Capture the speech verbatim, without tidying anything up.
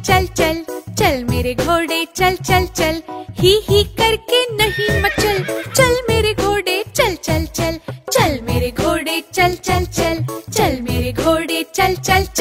चल चल, चल मेरे घोड़े चल चल चल, ही ही करके नहीं मचल, चल मेरे घोड़े चल चल चल, चल मेरे घोड़े चल चल चल, चल मेरे घोड़े चल चल चल।